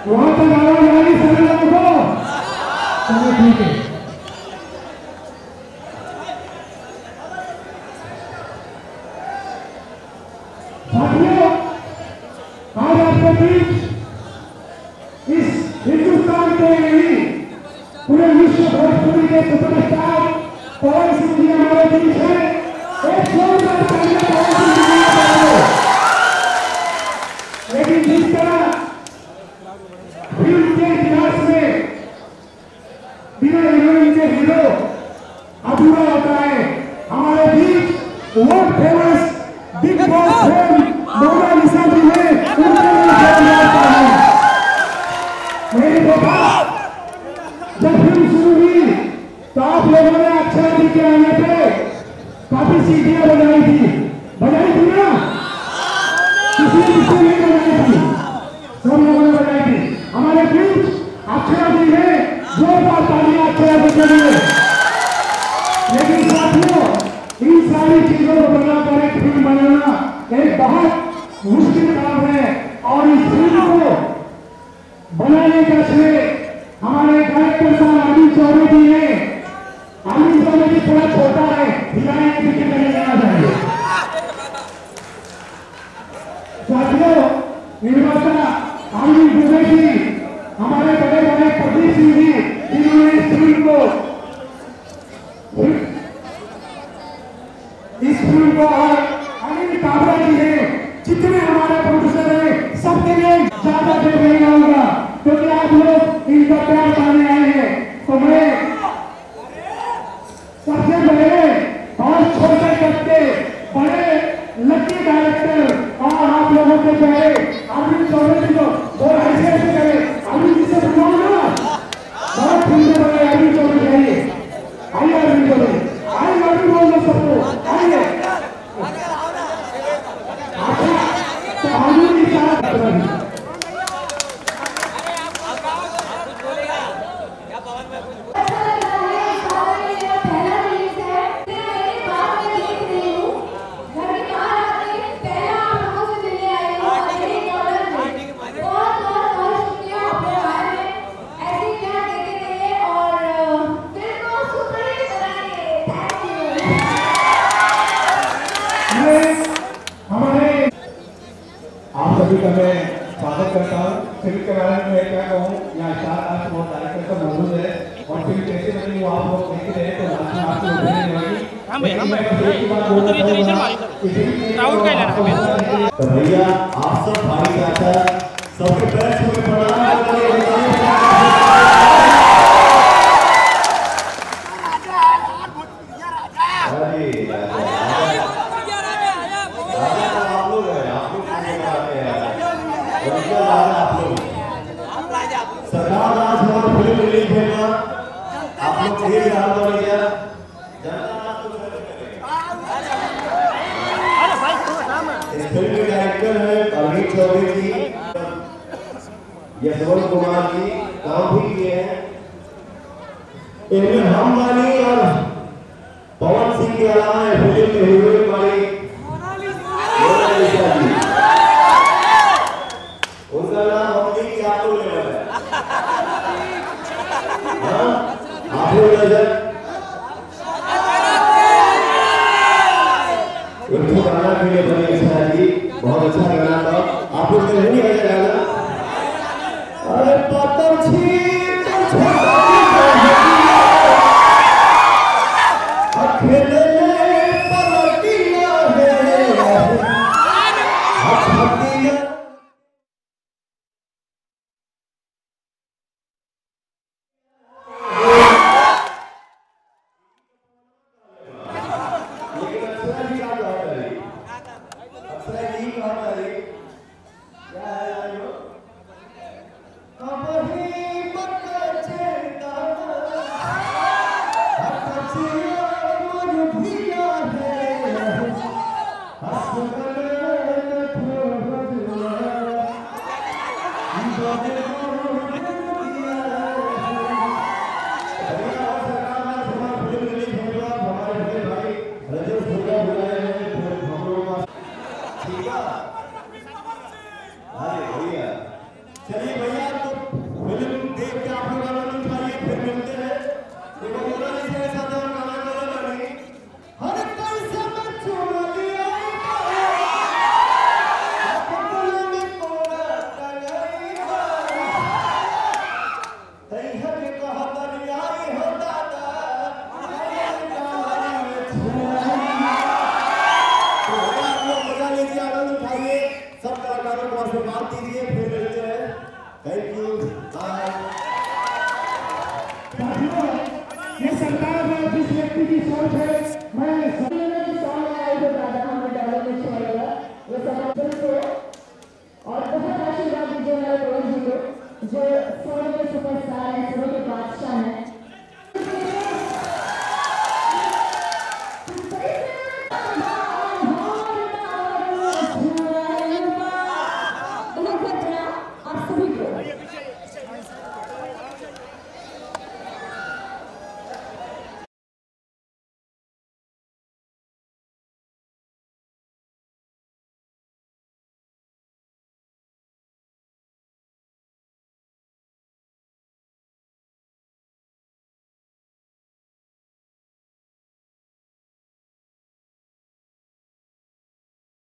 वहां तक आवाज आ रही सारे लोगों को? चलिए ठीक है। साथियों, आज आपके बीच इस हिंदुस्तान के नहीं पूरे विश्व भोजपुरी के सुपरस्टार पवन सिंह जी हमारे बीच है। एक जोरदार तालियां पवन सिंह जी के लिए। लेकिन जिस तरह फिल्म के इतिहास में बिना हीरोइन के हीरो अधूरा होता है, हमारे बीच world famous Bigg Boss fame Monalisa ji है। मैंने देखा जब फिल्म शुरू हुई तो आप लोगों ने अक्षरा जी के आने पे काफी सीटियां बजाई थी ना? किसी नहीं बजाई थी, सब लोगों ने बजाई थी। हमारे बीच अक्षरा जी है, जोरदार तालियां अक्षरा जी के लिए। लेकिन साथियों, इन सारी चीजों को बनाकर एक फिल्म बनाना एक बहुत मुश्किल काम है और इस फिल्म को बनाने का श्रेय हमारे डायरेक्टर साहब अनिल चौबे जी ने। अनिल चौबे जी थोड़ा छोटा है, हिलाने की फिक्र नहीं करना चाहिए। साथियों, निर्माता अनिल दुबे जी, हमारे बड़े बड़े प्रदीप सिंह जी, जिन्होंने इस फिल्म को और अनिल काबरा जी है, जितने हमारे प्रोड्यूसर हैं, सबके लिए ज्यादा देर नहीं रहूंगा क्योंकि आप लोग इनका प्यार पाने आए हैं। तो मैं सबसे पहले और छोटे करके बड़े लकी डायरेक्टर और आप लोगों के पहले अरविंद चौबे जी को और ऐसे करे अरविंद जी से बुलाऊंगा। बहुत सुंदर बड़े अरविंद चौबे आइए, आइए अरविंद चौबे, आइए अरविंद बोल दो सबको, आइए। तो अरविंद जी साहब का मैं स्वागत करता हूँ। फिल्म के बारे में मैं क्या कहूँ, यहाँ 4 आज वो डायरेक्टर सब मौजूद है और फिल्म कैसे बनी वो आप लोग देख रहे हैं तो लास्ट में आपको बताने वाली। लेकिन मैं एक ही बात बोलना चाहूँगा तो भैया आप सब भाई चाचा सबके पैर छू के प्रणाम करते सरकार राज भोजपुरी रिलीज होगा। आप लोग चाहिए हाल हो गया जनता आपको इस फिल्म के डायरेक्टर है अनिल चौबे जी, यशवंत कुमार जी काम भी किए हैं। इनमें हम वाली और पवन सिंह के अलावा फिल्म के हीरोइन वाली मोनालिसा जी, उनका नाम हमने की आपको ले है। आप लोग नजर एक गाना के लिए बड़ी अच्छा जी, बहुत अच्छा गाना था। आप लोग ने नहीं गाया गाना? अरे पता छी चलिए भैया तो को आशीर्वाद दीजिए, फिर मिलते हैं। Thank you, bye. ये सरकार में जिस व्यक्ति की सोच है, मैं और बहुत आशीर्वाद दीजिए मेरे पवन जी को, जो सोने के सुपरस्टार हैं, सोने के बादशाह हैं। आप सभी को